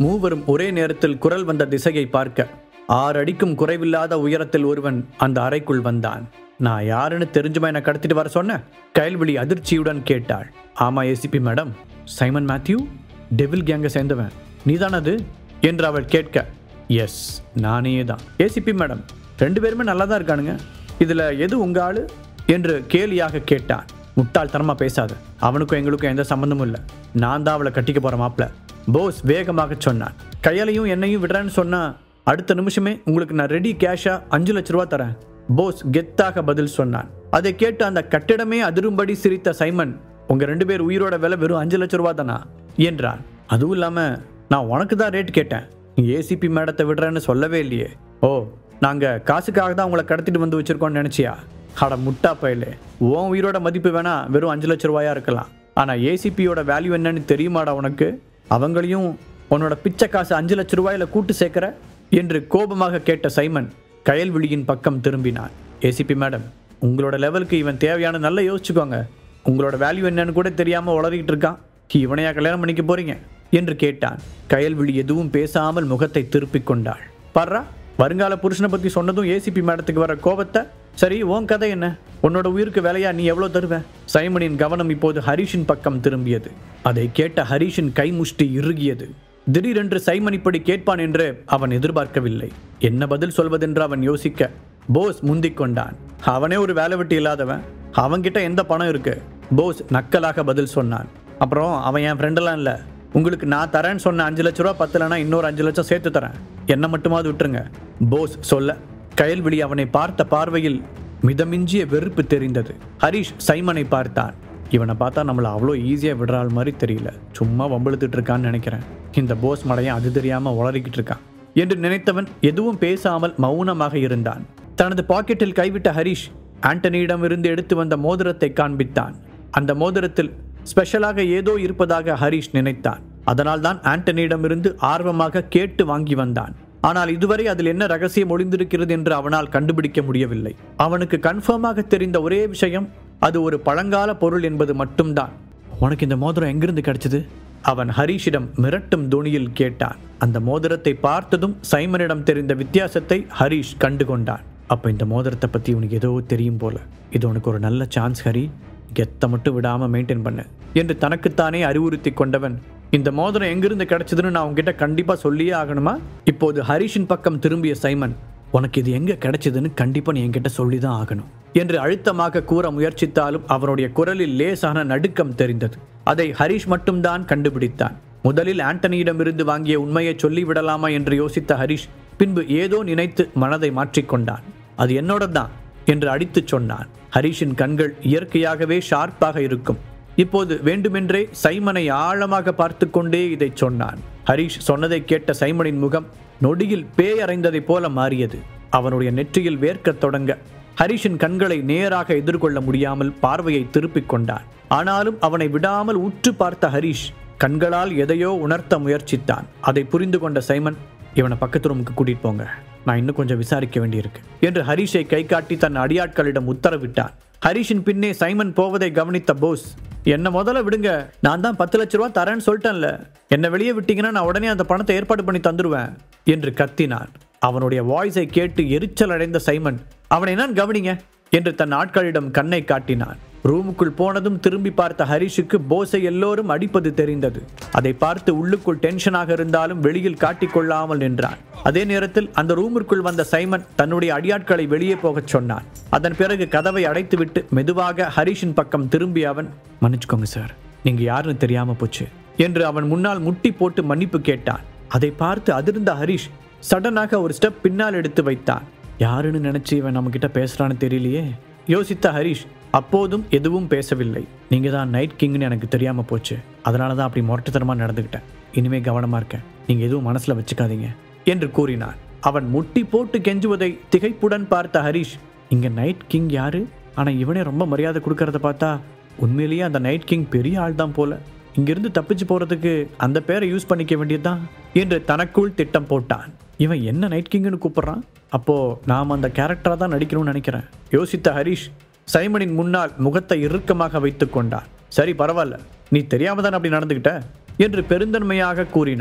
மூவரும் ஒரே நேரத்தில் குரல் வந்த திசையை பார்க்க 6 அடிக்கும் குறைவில்லாத உயரத்தில் ஒருவன் அந்த அறைக்குள் வந்தான். நான் யாருன்னு தெரிஞ்சுமா என்னை கடத்திட்டு வர சொன்ன? கயல்விழி அதிர்ச்சியுடன் கேட்டாள். ஆமா ACP madam. Simon Mathew, devil கேங்கை சேர்ந்தவன் நீதான் அது என்று அவள் கேட்க, எஸ் நானே தான் ஏசிபி மேடம். 2 பேருமே நல்லா தான் இருக்கானுங்க, இதுல எது உங்க ஆளு என்று கேலியாக கேட்டான். முட்டாள்தனமா பேசாத, அவனுக்கும் எங்களுக்கும் எந்த சம்பந்தமும் இல்லை. நான் தான் அவளை கட்டிக்க போற மாப்பிள்ள, போஸ் வேகமாக சொன்னான். கையாலையும் என்னையும் விடுறேன்னு சொன்னா அடுத்த நிமிஷமே உங்களுக்கு நான் ரெடி கேஷா 5 லட்ச ரூபா தரேன், போஸ் கெத்தாக பதில் சொன்னான். அதை கேட்டு அந்த கட்டிடமே அதிரும்படி சிரித்த சைமன், உங்க 2 பேர் உயிரோட விலை வெறும் 5 லட்ச ரூபா தானா என்றான். அதுவும் இல்லாம நான் உனக்கு தான் ரேட் கேட்டேன், நீ ஏசிபி மேடத்தை விடுறேன்னு சொல்லவே இல்லையே. ஓ, நாங்க காசுக்காக தான் உங்களை கடத்திட்டு வந்து வச்சிருக்கோம்னு நினைச்சியா? அட முட்டா பயலே, உன் உயிரோட மதிப்பு வேணா வெறும் 5 லட்ச ரூபாயா இருக்கலாம், ஆனா ஏசிபியோட வேல்யூ என்னன்னு தெரியுமாடா உனக்கு? அவங்களையும் உன்னோட பிச்சை காசு 5 லட்ச ரூபாயில கூட்டு சேர்க்கிற என்று கோபமாக கேட்ட சைமன் கயல்விழியின் பக்கம் திரும்பினான். ஏசிபி மேடம், உங்களோட லெவலுக்கு இவன் தேவையான நல்லா யோசிச்சுக்கோங்க. உங்களோட வேல்யூ என்னன்னு கூட தெரியாம உளறிக்கிட்டு இருக்கான், இவனையா கல்யாணம் பண்ணிக்க போறீங்க என்று கேட்டான். கயல்விழி எதுவும் பேசாமல் முகத்தை திருப்பிக் கொண்டாள். பர்றா, வருங்கால புருஷனை பத்தி சொன்னதும் ஏசிபி மேடத்துக்கு வர கோபத்தை. சரி, உன் கதை என்ன? உன்னோட உயிருக்கு வேலையா நீ எவ்வளவு தருவ? சைமனின் கவனம் இப்போது ஹரிஷின் பக்கம் திரும்பியது. அதை கேட்ட ஹரிஷின் கைமுஷ்டி இறுகியது. திடீரென்று சைமன் இப்படி கேட்பான் என்று அவன் எதிர்பார்க்கவில்லை. என்ன பதில் சொல்வதென்று அவன் யோசிக்க போஸ் முந்திக் கொண்டான். அவனே ஒரு வேலை வெட்டி இல்லாதவன், அவன்கிட்ட எந்த பணம் இருக்கு? போஸ் நக்கலாக பதில் சொன்னான். அப்புறம் அவன் என் ஃப்ரெண்டெல்லாம் இல்லை, உங்களுக்கு நான் தரேன்னு சொன்ன 5 லட்ச ரூபா பத்தலைன்னா இன்னொரு 5 லட்சம் சேர்த்து தரேன், என்ன மட்டுமாவது விட்டுருங்க போஸ் சொல்ல, கயல்விழி அவனை பார்த்த பார்வையில் மிதமிஞ்சிய வெறுப்பு தெரிந்தது. ஹரிஷ் சைமனை பார்த்தான். இவனை பார்த்தா நம்மளை அவ்வளோ ஈஸியாக விடுறாள் மாதிரி தெரியல, சும்மா வம்பிழுத்துட்டு இருக்கான்னு நினைக்கிறேன். இந்த போஸ் மடையன் அது தெரியாமல் உளறிக்கிட்டு இருக்கான் என்று நினைத்தவன் எதுவும் பேசாமல் மௌனமாக இருந்தான். தனது பாக்கெட்டில் கைவிட்ட ஹரிஷ் ஆண்டனியிடம் இருந்து எடுத்து வந்த மோதிரத்தை காண்பித்தான். அந்த மோதிரத்தில் ஸ்பெஷலாக ஏதோ இருப்பதாக ஹரிஷ் நினைத்தான். அதனால் தான் ஆண்டனியிடமிருந்து ஆர்வமாக கேட்டு வாங்கி வந்தான். ஆனால் இதுவரை அதில் என்ன ரகசியம் ஒளிந்திருக்கிறது என்று அவனால் கண்டுபிடிக்க முடியவில்லை. அவனுக்கு கன்ஃபார்மாக தெரிந்த ஒரே விஷயம், அது ஒரு பழங்கால பொருள் என்பது மட்டும்தான். உனக்கு இந்த மோதிரம் எங்கிருந்து கிடைச்சது? அவன் ஹரிஷிடம் மிரட்டும் தொனியில் கேட்டான். அந்த மோதிரத்தை பார்த்ததும் சைமனிடம் தெரிந்த வித்தியாசத்தை ஹரிஷ் கண்டு கொண்டான். அப்ப இந்த மோதிரத்தை பத்தி உனக்கு ஏதோ தெரியும் போல, இது உனக்கு ஒரு நல்ல சான்ஸ் ஹரி, கெத்தை மட்டும் விடாம மெயின்டைன் பண்ணு என்று தனக்குத்தானே அறிவுறுத்தி கொண்டவன், இந்த மோதிரம் எங்கிருந்து கிடைச்சதுன்னு நான் உங்ககிட்ட கண்டிப்பா சொல்லியே ஆகணுமா? இப்போது ஹரிஷின் பக்கம் திரும்பிய சைமன், உனக்கு இது எங்க கிடைச்சதுன்னு கண்டிப்பா நீ என்கிட்ட சொல்லிதான் ஆகணும் என்று அழுத்தமாக கூற முயற்சித்தாலும் அவனுடைய குரலில் லேசான நடுக்கம் தெரிந்தது. அதை ஹரிஷ் மட்டும்தான் கண்டுபிடித்தான். முதலில் ஆண்டனியிடமிருந்து வாங்கிய உண்மையை சொல்லிவிடலாமா என்று யோசித்த ஹரிஷ் பின்பு ஏதோ நினைத்து மனதை மாற்றிக்கொண்டான். அது என்னோட தான் என்று அடித்து சொன்னான். ஹரிஷின் கண்கள் இயற்கையாகவே ஷார்ப்பாக இருக்கும். இப்போது வேண்டுமென்றே சைமனை ஆழமாக பார்த்து கொண்டே இதை சொன்னான். ஹரிஷ் சொன்னதை கேட்ட சைமனின் முகம் நொடியில் பேயறைந்ததை போல மாறியது. அவனுடைய நெற்றியில் வேர்க்கத் தொடங்க ஹரிஷின் கண்களை நேராக எதிர்கொள்ள முடியாமல் பார்வையை திருப்பிக் கொண்டான். ஆனாலும் அவனை விடாமல் உற்று பார்த்த ஹரிஷ் கண்களால் எதையோ உணர்த்த முயற்சித்தான். அதை புரிந்து கொண்ட சைமன், இவனை பக்கத்து ரூமுக்கு கூட்டிட்டு போங்க, நான் இன்னும் கொஞ்சம் விசாரிக்க வேண்டியிருக்கு என்று ஹரிஷை கை காட்டி தன் அடியாட்களிடம் உத்தரவிட்டான். ஹரிஷின் பின்னே சைமன் போவதை கவனித்த போஸ், என்ன முதல்ல விடுங்க, நான் தான் 10 லட்ச ரூபா தரேன்னு சொல்லிட்டேன்ல, என்ன வெளியே விட்டீங்கன்னா நான் உடனே அந்த பணத்தை ஏற்பாடு பண்ணி தந்துடுவேன் என்று கத்தினான். அவனுடைய வாய்ஸை கேட்டு எரிச்சல் அடைந்த சைமன், அவனை நான் கவனிங்க என்று தன் ஆட்களிடம் கண்ணை காட்டினான். ரூமுக்குள் போனதும் திரும்பி பார்த்த ஹரிஷுக்கு போஸை எல்லோரும் அடிப்பது தெரிந்தது. அதை பார்த்து உள்ளுக்குள் டென்ஷனாக இருந்தாலும் வெளியில் காட்டிக்கொள்ளாமல் நின்றான். அதே நேரத்தில் அந்த ரூமிற்குள் வந்த சைமன் தன்னுடைய அடியாட்களை வெளியே போகச் சொன்னான். அதன் பிறகு கதவை அடைத்துவிட்டு மெதுவாக ஹரிஷின் பக்கம் திரும்பி அவன், மன்னிச்சுக்கோங்க சார், நீங்க யாருன்னு தெரியாம போச்சு என்று அவன் முன்னால் முட்டி போட்டு மன்னிப்பு கேட்டான். அதை பார்த்து அதிர்ந்த ஹரிஷ் சடனாக ஒரு ஸ்டெப் பின்னால் எடுத்து வைத்தான். யாருன்னு நினைச்சு இவன் நம்ம கிட்ட பேசுறான்னு தெரியலையே யோசித்த ஹரிஷ் அப்போதும் எதுவும் பேசவில்லை. நீங்க தான் நைட் கிங்னு எனக்கு தெரியாம போச்சு, அதனாலதான் அப்படி முரட்டுத்தனமா நடந்துக்கிட்டேன், இனிமே கவனமா இருக்கேன், நீங்க எதுவும் மனசுல வச்சுக்காதீங்க என்று கூறினான். அவன் முட்டி போட்டு கெஞ்சுவதை திகைப்புடன் பார்த்த ஹரிஷ், இங்க நைட் கிங் யாரு? ஆனா இவனே ரொம்ப மரியாதை கொடுக்கறத பார்த்தா உண்மையிலேயே அந்த நைட் கிங் பெரிய ஆள் தான் போல, இங்கிருந்து தப்பிச்சு போறதுக்கு அந்த பேரை யூஸ் பண்ணிக்க வேண்டியதுதான் என்று தனக்குள் திட்டம் போட்டான். இவன் என்ன நைட் கிங்னு கூப்பிடுறான், அப்போ நாம் அந்த கேரக்டரா தான் நடிக்கணும்னு நினைக்கிறேன் யோசித்த ஹரிஷ் சைமனின் முன்னால் முகத்தை இறுக்கமாக வைத்துக் கொண்டான். சரி பரவாயில்ல, நீ தெரியாம தான் அப்படி நடந்துகிட்ட என்று பெருந்தன்மையாக கூறினான்.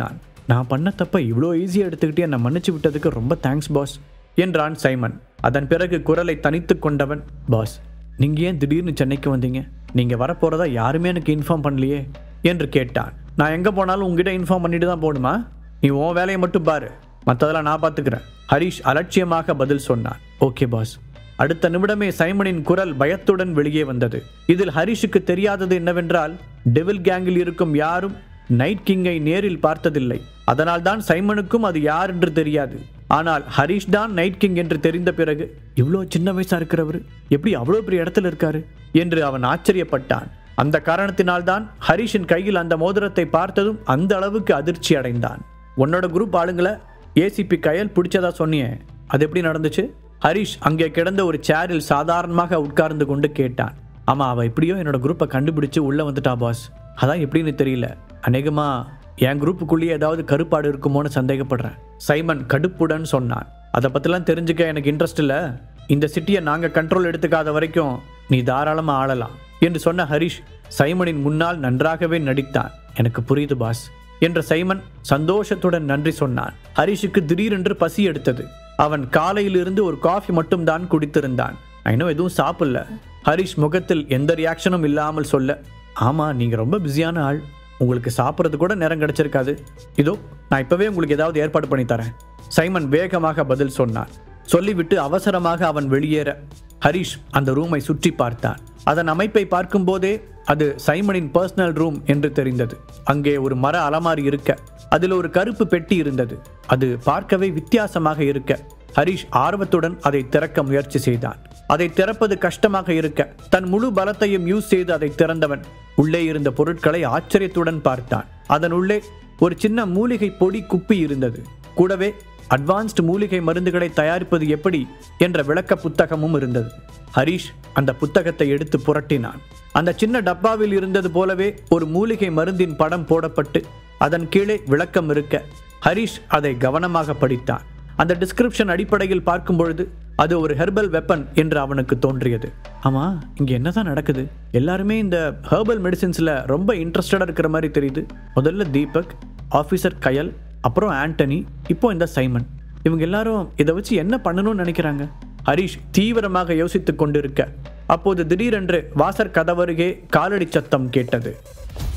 நான் பண்ண தப்ப இவ்வளோ ஈஸியாக எடுத்துக்கிட்டு என்னை மன்னிச்சு விட்டதுக்கு ரொம்ப தேங்க்ஸ் பாஸ் என்றான் சைமன். அதன் பிறகு குரலை தனித்து கொண்டவன், பாஸ் நீங்கள் ஏன் திடீர்னு சென்னைக்கு வந்தீங்க? நீங்கள் வரப்போகிறதா யாருமே எனக்கு இன்ஃபார்ம் பண்ணலையே என்று கேட்டான். நான் எங்கே போனாலும் உங்ககிட்ட இன்ஃபார்ம் பண்ணிட்டு தான் போகணுமா? நீ உன் வேலையை மட்டும் பாரு, மற்றதெல்லாம் நான் பார்த்துக்கிறேன். ஹரிஷ் அலட்சியமாக பதில் சொன்னான். Okay boss. அடுத்த நிமிடமே சைமனின் குரல் பயத்துடன் வெளியே வந்தது. இதில் ஹரிஷுக்கு தெரியாதது என்னவென்றால், டெவில் கேங்கில் இருக்கும் யாரும் நைட் கிங்கை நேரில் பார்த்ததில்லை. அதனால் தான் சைமனுக்கும் அது யார் என்று தெரியாது. ஆனால் ஹரிஷ் தான் நைட் கிங் என்று தெரிந்த பிறகு, இவ்வளோ சின்ன வயசா இருக்கிறவர் எப்படி அவ்வளோ பெரிய இடத்துல இருக்காரு என்று அவன் ஆச்சரியப்பட்டான். அந்த காரணத்தினால்தான் ஹரிஷின் கையில் அந்த மோதிரத்தை பார்த்ததும் அந்த அளவுக்கு அதிர்ச்சி அடைந்தான். உன்னோட குரூப் ஆளுங்களை ஏசிபி கயல் பிடிச்சதா சொன்னியே, அது எப்படி நடந்துச்சு? ஹரிஷ் அங்கே கிடந்த ஒரு சேரில் சாதாரணமாக உட்கார்ந்து கொண்டு கேட்டான். ஆமா, அவ எப்படியோ என்னோட குரூப்பை கண்டுபிடிச்சு உள்ள வந்துட்டா பாஸ். அதான் எப்படின்னு தெரியல. அநேகமா என் குரூப்புக்குள்ளேயே ஏதாவது கருப்பாடு இருக்குமோன்னு சந்தேகப்படுறேன். சைமன் கடுப்புடன் சொன்னான். அதை பற்றிலாம் தெரிஞ்சுக்க எனக்கு இன்ட்ரெஸ்ட் இல்லை. இந்த சிட்டியை நாங்கள் கண்ட்ரோல் எடுத்துக்காத வரைக்கும் நீ தாராளமாக ஆளலாம் என்று சொன்ன ஹரிஷ் சைமனின் முன்னால் நன்றாகவே நடித்தான். எனக்கு புரியுது பாஸ் என்ற சைமன் சந்தோஷத்துடன் நன்றி சொன்னான். ஹரிஷுக்கு திடீரென்று பசி எடுத்தது. அவன் காலையிலிருந்து ஒரு காஃபி மட்டும் தான் குடித்திருந்தான். நான் இன்னும் எதுவும் சாப்பிடல. ஹரிஷ் முகத்தில் எந்த ரியாக்ஷனும் இல்லாமல் சொல்ல, ஆமாம் நீங்கள் ரொம்ப பிஸியான ஆள், உங்களுக்கு சாப்பிட்றது கூட நேரம் கிடைச்சிருக்காது. இதோ நான் இப்போவே உங்களுக்கு ஏதாவது ஏற்பாடு பண்ணி தரேன். சைமன் வேகமாக பதில் சொன்னான். சொல்லிவிட்டு அவசரமாக அவன் வெளியேற ஹரிஷ் அந்த ரூமை சுற்றி பார்த்தான். அதன் அமைப்பை பார்க்கும் போதே அது சைமனின் பர்சனல் ரூம் என்று தெரிந்தது. அங்கே ஒரு மர அலமாரி இருக்க, அதில் ஒரு கருப்பு பெட்டி இருந்தது. அது பார்க்கவே வித்தியாசமாக இருக்க ஹரிஷ் ஆர்வத்துடன் அதை திறக்க முயற்சி செய்தான். அதை திறப்பது கஷ்டமாக இருக்க தன் முழு பலத்தையும் யூஸ் செய்து அதை திறந்தவன் உள்ளே இருந்த பொருட்களை ஆச்சரியத்துடன் பார்த்தான். அதன் உள்ளே ஒரு சின்ன மூலிகை பொடி குப்பி இருந்தது. கூடவே அட்வான்ஸ்டு மூலிகை மருந்துகளை தயாரிப்பது எப்படி என்ற விளக்க புத்தகமும் இருந்தது. ஹரிஷ் அந்த புத்தகத்தை எடுத்து புரட்டினான். அந்த சின்ன டப்பாவில் இருந்தது போலவே ஒரு மூலிகை மருந்தின் படம் போடப்பட்டு அதன் கீழே விளக்கம் இருக்க ஹரிஷ் அதை கவனமாக படித்தான். அந்த டிஸ்கிரிப்ஷன் அடிப்படையில் பார்க்கும் பொழுது அது ஒரு ஹெர்பல் வெப்பன் என்று அவனுக்கு தோன்றியது. ஆமா, இங்க என்னதான் நடக்குது? எல்லாருமே இந்த ஹெர்பல் மெடிசின்ஸ்ல ரொம்ப இன்ட்ரெஸ்டடா இருக்கிற மாதிரி தெரியுது. முதல்ல தீபக், ஆபீசர் கயல், அப்புறம் ஆண்டனி, இப்போ இந்த சைமன். இவங்க எல்லாரும் இதை வச்சு என்ன பண்ணணும்னு நினைக்கிறாங்க? ஹரிஷ் தீவிரமாக யோசித்துக் கொண்டிருக்க அப்போது திடீரென்று வாசற் கதவருகே காலடி சத்தம் கேட்டது.